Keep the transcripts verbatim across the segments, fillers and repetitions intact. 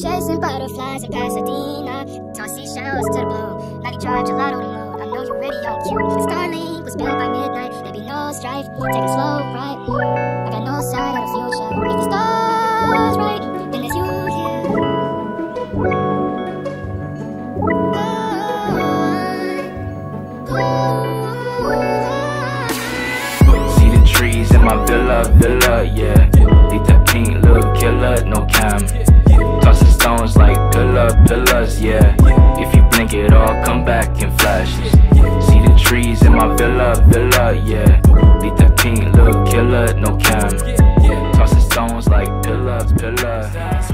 Chasing butterflies in Pasadena, toss seashells to the blue. Now you charge a lot on the moon. I know you're ready on cue. Starlink was built by midnight. There be no strife. Take a slow ride. I got no side of the future. If the stars right, then there's you here. See the trees in my villa, villa, yeah. Leave that pink little killer, no cam. Tossing stones like pillar, pillars, yeah. If you blink it all, come back in flashes. See the trees in my villa, villa, yeah. Leave that pink little killer, no cam. Tossing stones like pillars, pillars.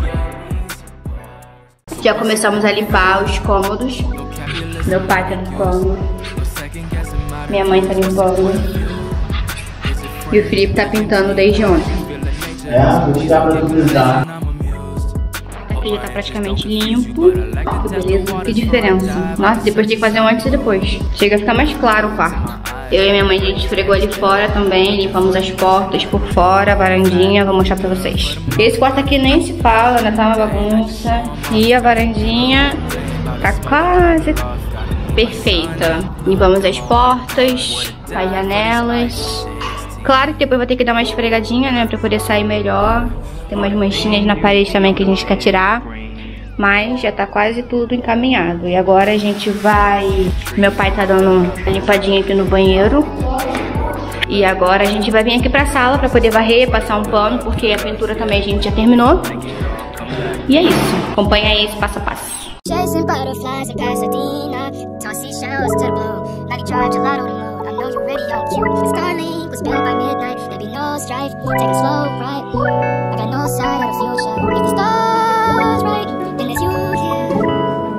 Já começamos a limpar os cômodos. Meu pai tá limpando. Minha mãe tá limpando. E o Felipe tá pintando desde ontem. É, vou tirar pra tu pintar. Aqui já tá praticamente limpo. Beleza, que diferença. Nossa, depois tem que fazer um antes e depois. Chega a ficar mais claro o quarto. Eu e minha mãe, a gente esfregou ali fora também. Limpamos as portas por fora, a varandinha. Vou mostrar pra vocês. Esse quarto aqui nem se fala, né? Tá uma bagunça. E a varandinha tá quase perfeita. Limpamos as portas, as janelas. Claro que depois vai ter que dar uma esfregadinha, né? Pra poder sair melhor. Tem umas manchinhas na parede também que a gente quer tirar. Mas já tá quase tudo encaminhado. E agora a gente vai... Meu pai tá dando uma limpadinha aqui no banheiro. E agora a gente vai vir aqui pra sala pra poder varrer, passar um pano. Porque a pintura também a gente já terminou. E é isso. Acompanha aí esse passo a passo. Chasing butterflies in Pasadena, toss seashells to the blue. Now you charge a lot on the moon. I know you're ready on cue. Starlink was built by midnight. There be no strife. Take a slow ride. I got no side of the future. If the stars right, then there's you here.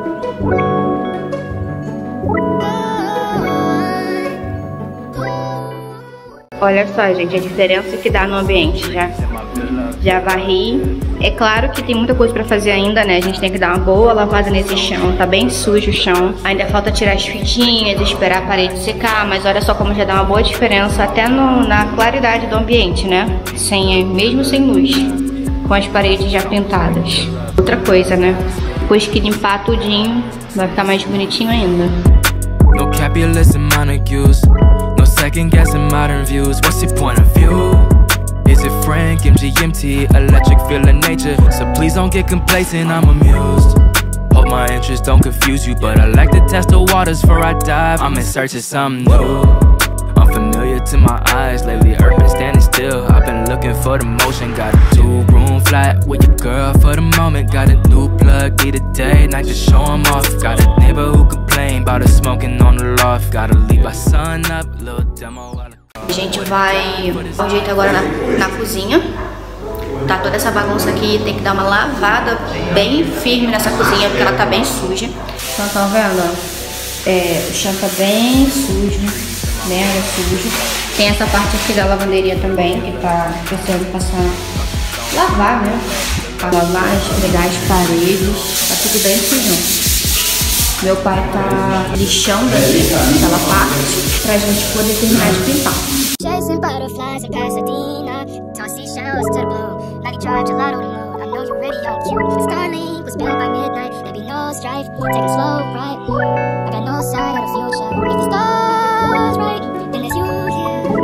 Olha só, gente, a diferença que dá no ambiente. Já, já varri. É claro que tem muita coisa pra fazer ainda, né? A gente tem que dar uma boa lavada nesse chão. Tá bem sujo o chão. Ainda falta tirar as fitinhas, esperar a parede secar. Mas olha só como já dá uma boa diferença até no, na claridade do ambiente, né? Sem, mesmo sem luz. Com as paredes já pintadas. Outra coisa, né? Depois que limpar tudinho, vai ficar mais bonitinho ainda. No capulets and montagues, no second guessing modern views. What's your point of view? Is it Frank, M G M T, electric feeling nature? So please don't get complacent, I'm amused. Hope my interests don't confuse you, but I like to test the waters before I dive. I'm in search of something new, unfamiliar to my eyes. Lately Earth been standing still, I've been looking for the motion. Got a two-room flat with your girl for the moment. Got a new plug, need a day, night to show 'em off. Got a neighbor who complain about us smoking on the loft. Gotta leave my sun up, little demo while A gente vai dar um jeito agora na, na cozinha. Tá toda essa bagunça aqui, tem que dar uma lavada bem firme nessa cozinha, porque ela tá bem suja. Então, estão vendo? É, o chão tá bem sujo, né? É sujo. Tem essa parte aqui da lavanderia também, que tá precisando passar, lavar, né? Pra lavar, esfregar as paredes, tá tudo bem sujão. Meu pai tá lixando aqui aquela parte pra gente poder terminar de pintar. Chasing butterflies in Pasadena, toss seashells to the blue. Now you charge a lot on the moon. I know you're ready on cue. Starlink was built by midnight. There be no strife. Take a slow ride. I got no side of the future. If the stars right, then there's you here.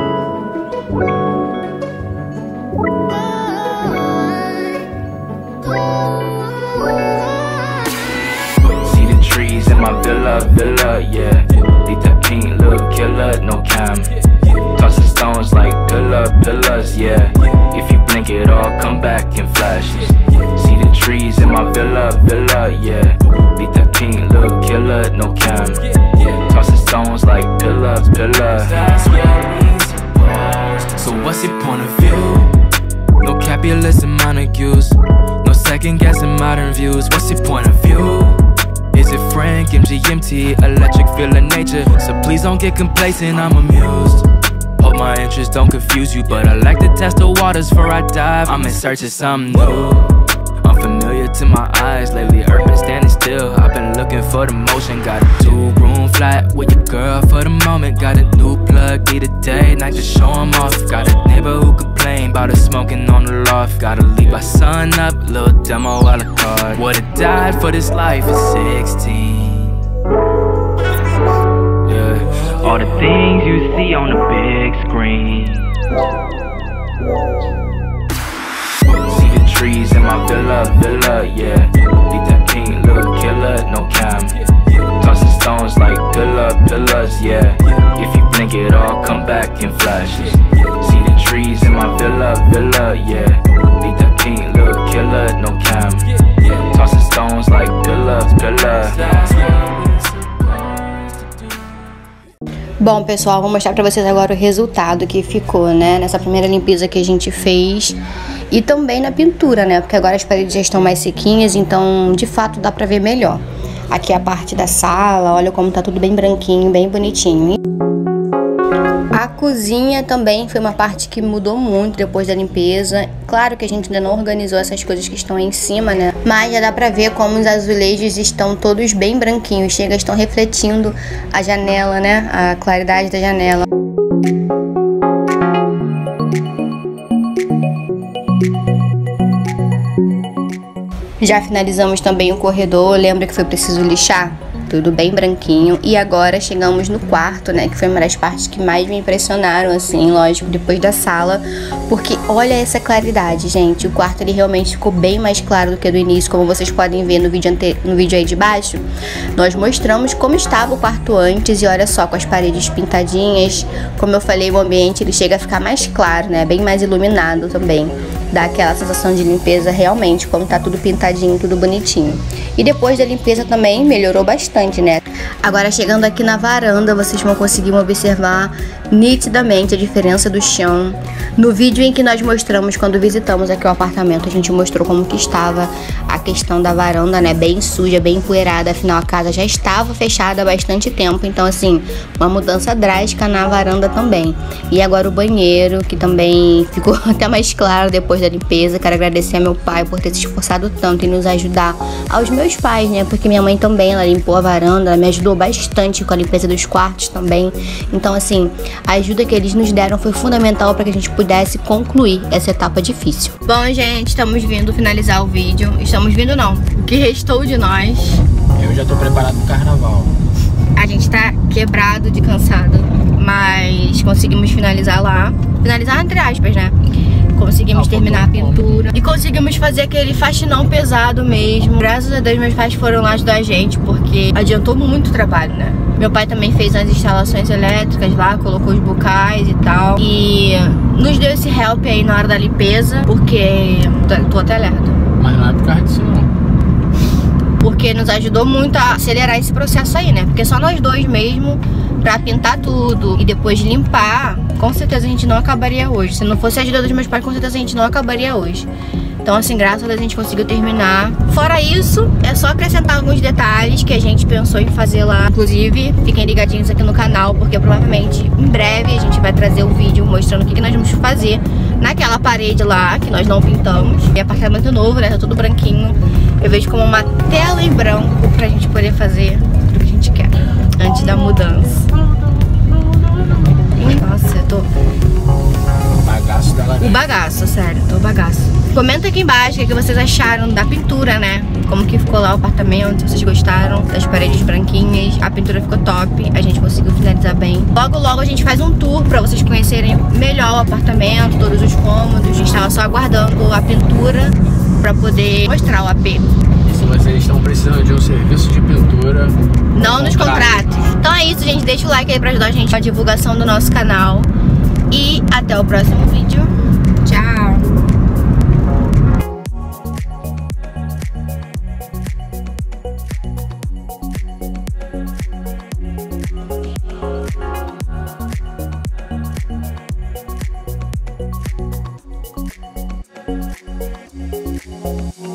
see the trees in my villa, villa, yeah. Leave that pink little killer, no cam. Tossing stones like pillar, pillars, yeah. If you blink it all, come back in flashes. See the trees in my villa, villa, yeah. Leave that pink little killer, no cam. Tossing stones like pillars, pillars. So what's your point of view? No capulets and montagues, no second guessing modern views. What's your point of view? Is it Frank, M G M T, electric feeling nature? So please don't get complacent, I'm amused. Hope my interests don't confuse you, but I like to test the waters before I dive. I'm in search of something new, unfamiliar to my eyes. Lately Earth been standing still, I've been looking for the motion. Got a two-room flat with your girl for the moment. Got a new plug, need a day, night to show 'em off. Got a neighbor who complain about her smoking on the loft. Gotta leave my son up, little demo a la carte. Would've died for this life at sixteen. Yeah, all the things you see on the big screen. See the trees in my villa, villa, yeah. Beat that pink little killer, no cam. Tossing stones like pillar, pillars, yeah. If you blink it all, come back in flashes. See the trees in my villa, villa, yeah. Beat that pink little killer, no cam. Tossing stones like pillars, pillars. Bom, pessoal, vou mostrar pra vocês agora o resultado que ficou, né? Nessa primeira limpeza que a gente fez. E também na pintura, né? Porque agora as paredes já estão mais sequinhas, então de fato dá pra ver melhor. Aqui é a parte da sala, olha como tá tudo bem branquinho, bem bonitinho. A cozinha também foi uma parte que mudou muito depois da limpeza. Claro que a gente ainda não organizou essas coisas que estão aí em cima, né? Mas já dá pra ver como os azulejos estão todos bem branquinhos. Chega, estão refletindo a janela, né? A claridade da janela. Já finalizamos também o corredor. Lembra que foi preciso lixar? Tudo bem branquinho. E agora chegamos no quarto, né? Que foi uma das partes que mais me impressionaram, assim, lógico, depois da sala. Porque olha essa claridade, gente. O quarto, ele realmente ficou bem mais claro do que do início. Como vocês podem ver no vídeo, ante... no vídeo aí de baixo, nós mostramos como estava o quarto antes. E olha só, com as paredes pintadinhas. Como eu falei, o ambiente, ele chega a ficar mais claro, né? Bem mais iluminado também. Dá aquela sensação de limpeza realmente, como tá tudo pintadinho, tudo bonitinho. E depois da limpeza também melhorou bastante, né? Agora chegando aqui na varanda, vocês vão conseguir observar nitidamente a diferença do chão. No vídeo em que nós mostramos quando visitamos aqui o apartamento, a gente mostrou como que estava a questão da varanda, né? Bem suja, bem empoeirada, afinal a casa já estava fechada há bastante tempo. Então assim, uma mudança drástica na varanda também. E agora o banheiro, que também ficou até mais claro depois da limpeza. Quero agradecer a meu pai por ter se esforçado tanto em nos ajudar, aos meus pais, né? Porque minha mãe também, ela limpou a varanda, ela me ajudou bastante com a limpeza dos quartos também. Então assim, a ajuda que eles nos deram foi fundamental para que a gente pudesse concluir essa etapa difícil. Bom, gente, estamos vindo finalizar o vídeo. Estamos vindo não, o que restou de nós. Eu já tô preparado pro carnaval. A gente tá quebrado de cansado, mas conseguimos finalizar lá. Finalizar entre aspas, né? Conseguimos terminar a pintura e conseguimos fazer aquele faxinão pesado mesmo. Graças a Deus meus pais foram lá ajudar a gente, porque adiantou muito o trabalho, né? Meu pai também fez as instalações elétricas lá, colocou os bocais e tal. E nos deu esse help aí na hora da limpeza, porque... tô até alerta. Mas não é por causa disso não. Porque nos ajudou muito a acelerar esse processo aí, né? Porque só nós dois mesmo, pra pintar tudo e depois limpar, com certeza a gente não acabaria hoje. Se não fosse a ajuda dos meus pais, com certeza a gente não acabaria hoje. Então assim, graças a Deus a gente conseguiu terminar. Fora isso, é só acrescentar alguns detalhes que a gente pensou em fazer lá. Inclusive, fiquem ligadinhos aqui no canal, porque provavelmente em breve a gente vai trazer o vídeo mostrando o que, que nós vamos fazer naquela parede lá, que nós não pintamos. E apartamento novo, né? Tá tudo branquinho. Eu vejo como uma tela em branco pra gente poder fazer tudo que a gente quer antes da mudança. Nossa, eu tô... O bagaço da laranja. O bagaço, sério, tô bagaço. Comenta aqui embaixo o que vocês acharam da pintura, né? Como que ficou lá o apartamento, se vocês gostaram das paredes branquinhas. A pintura ficou top, a gente conseguiu finalizar bem. Logo, logo a gente faz um tour pra vocês conhecerem melhor o apartamento, todos os cômodos. A gente tava só aguardando a pintura pra poder mostrar o A P. E se vocês estão precisando de um serviço de pintura, não nos contratos. Então é isso, gente. Deixa o like aí pra ajudar a gente na divulgação do nosso canal. E até o próximo vídeo. Tchau! We'll be right back.